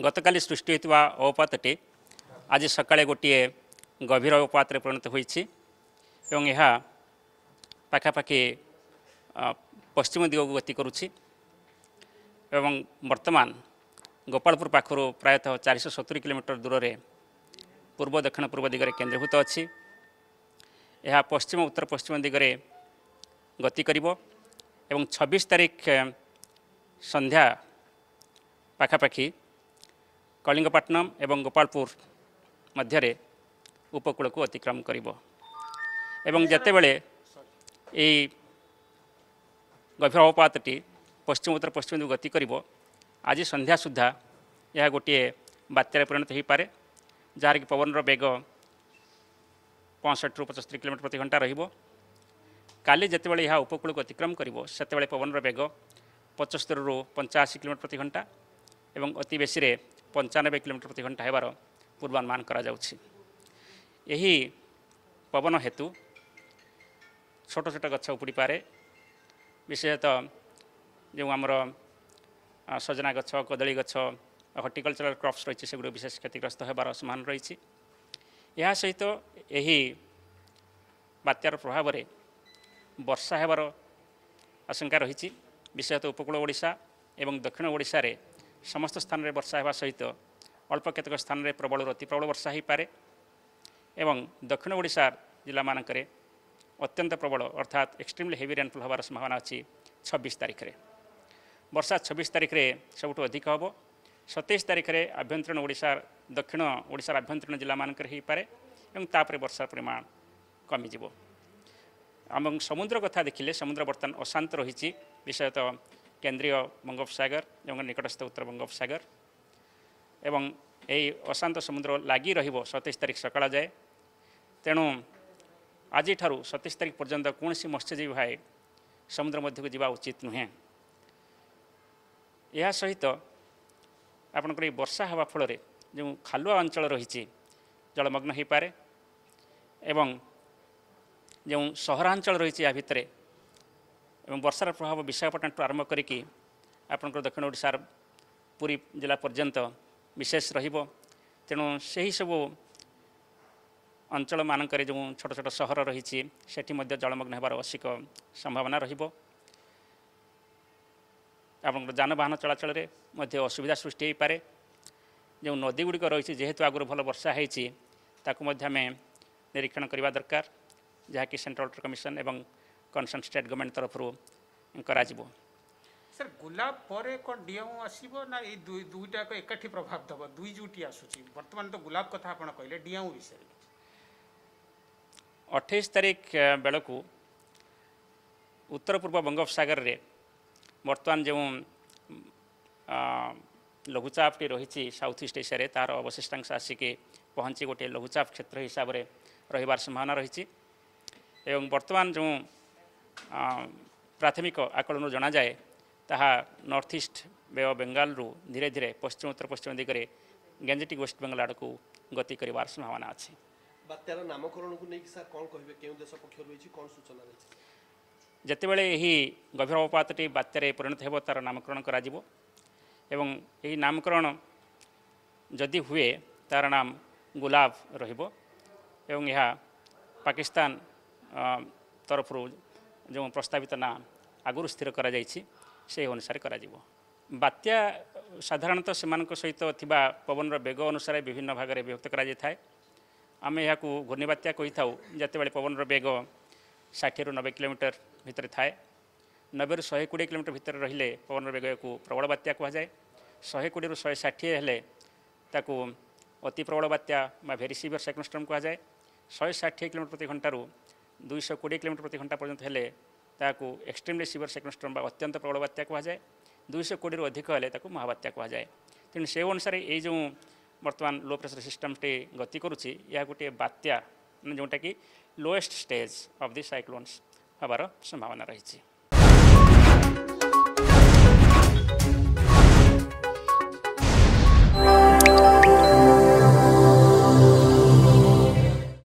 गतकाली सृष्टि होता अवपातटी आज सकाळे गोटे गभीर अवपात परिणत होती यह पाखापाखि पश्चिम दिग को गति करुच्ची एवं वर्तमान गोपालपुर पाखर प्रायतः 470 किलोमीटर दूर रे पूर्व दक्षिण पूर्व दिगरे केन्द्रीभूत अच्छी यह पश्चिम उत्तर पश्चिम दिगरे गति करिवो एवं 26 तारीख संध्या पाखापाखि कलिंगपट्टनम एवं गोपालपुर मध्य उपकूल को अतिक्रम करिवो एवं जेतेबेले यही गभीर अवपातटी पश्चिम उत्तर पश्चिम दिग गति करिवो आज संध्या सुधा यह गोटे बात्यार परिणत हो पारे जार कि पवन वेग 65 ରୁ 75 किलोमीटर प्रति घंटा रहिबो। काली जेतेबेले यह उपकूल को अतिक्रम करिवो सेतेबेले पवन वेग 75 ରୁ 85 किलोमीटर प्रति घंटा एवं अति बेसी रे 95 किलोमीटर प्रति घंटा हेबार पूर्वानुमान करा जाउछि। यही पवन हेतु छोट छोट गछ उपड़ी पारे विशेषतः जो आमर सजना गछ कदली गछ हर्टिकल्चरल क्रॉप्स रही से विशेष क्षतिग्रस्त होबार सम्भावना रही। यह सहित यही बात्यार प्रभाव में वर्षा हेबार आशंका रही विशेषतः उपकूल ओडिशा एवं दक्षिण ओडिशा रे समस्त स्थान में वर्षा हेबा सहित अल्प केतक स्थान में प्रबल अति प्रबल वर्षा हो पारे एवं दक्षिण ओडिशा जिला मानकरे अत्यंत प्रबल अर्थात एक्सट्रीमली हेवी रेनफॉल होबार संभावना अच्छी 26 तारीख रे। वर्षा 26 तारीख रे सबुठु अधिक हम 27 तारीख रे आभ्यंतरीण ओडिशा दक्षिण ओडिशा आभ्यंतरीण जिला मानकरे हो पारे एवं तापरे वर्षा परिमाण कमिजिवो। आम समुद्र कथा देखिले समुद्र बर्तमान अशांत रही विशेषतः केंद्रीय बंगोपसागर एवं निकटस्थ उत्तर बंगोपसागर एवं यही अशांत समुद्र लगी रहिबो 27 तारीख सकाळ जाए। तेणु आज 27 तारीख पर्यंत कौन सी मत्स्यजीवी भाई समुद्र मध्य को जावा उचित नुहे। यह सहित आपणकर वर्षा हवा फल जो खालुआ अंचल रही जलमग्न हो पारे एवं जो सहरांचल रही या भितर एवं वर्षार प्रभाव विशाखापट्टनम आरंभ करिकी आपणकर दक्षिण ओडिशार पुरी जिला पर्यंत विशेष रहिबो। तेणु सही सब अंचल मानकरे जो छोट छोट सहर रही सेठी मध्य जलमग्न होबार आवश्यक संभावना रहिबो। आपन जानवाहन चलाचल रे मध्य असुविधा सृष्टि हो पारे। जो नदी गुड़िक रही जेहेतु आगुरी भल वर्षा होती ताकू मध्य आम निरीक्षण करवा दरकार जहाँकि सेंट्रल वाटर कमिशन एवं कनसर्न स्टेट गवर्नमेंट तरफ करा जिवो। सर गुलाब पर कौन डीएमओ आसीबो ना ये दुईटा को एकाठी प्रभाव दब दुई जुटी आसुची वर्तमान तो गुलाब कथा आपण कहले डीएमओ विषय 28 तारीख बेलू उत्तर पूर्व बंगोपसागर रे वर्तमान जो लघुचापटी रही साउथ ईस्ट एशिया तार अवशिष्टांश आसिक पहुँची गोटे लघुचाप क्षेत्र हिसाब से रही संभावना रही एवं वर्तमान जो प्राथमिक आकलन जना जाए ताहा north east bay of Bengal रु धीरे धीरे पश्चिम उत्तर पश्चिम दिगरे गैंजेटिक वेस्ट बेंगल आड़ को गति कर संभावना अच्छी। बात्यार नामकरण को लेकिन सर कौन कहे क्यों देश पक्ष रही कौन सूचना रही जितेबले यही गभीर अवपातटी बात्यार परिणत हो तार नामकरण करा जिवो एवं यही नामकरण जदि हुए तार नाम गुलाब रहिबो एवं यह पाकिस्तान तरफ जो प्रस्तावित ना आगुरी स्थिर करा जायछि से अनुसार करा जिवो। बात्या साधारणतः सेमानक सहित थिबा पवन वेग अनुसार विभिन्न भाग में विभक्त करा जाय। आम यहाँ घूर्णिबात्या कही था जितेबाला पवन वेग 60 ରୁ 90 किलोमीटर भितर थाए 90 ରୁ 120 किलोमीटर भितर रहिले पवन वेग को प्रबल बात्या कहुए 120 ରୁ 160 हेले ताकू अति प्रबल बात्या भेरी सीवियर साइक्लोन स्टॉर्म कहुए 160 किलोमीटर प्रति घंटा 220 किलोमीटर प्रति घंटा पर्यंत हेले ताकू एक्सट्रीमली सीवियर साइक्लोन स्टॉर्म अत्यंत प्रबल बात्या कहुए 220 ରୁ अधिक हेले ताकू महाबात्या कहुए। तेणु से अनुसार ये जो वर्तमान लो प्रेशर सिस्टम टे गति करुच्ची यह गोटे बात्या जोटा कि lowest stage of the cyclones हबार संभावना रही।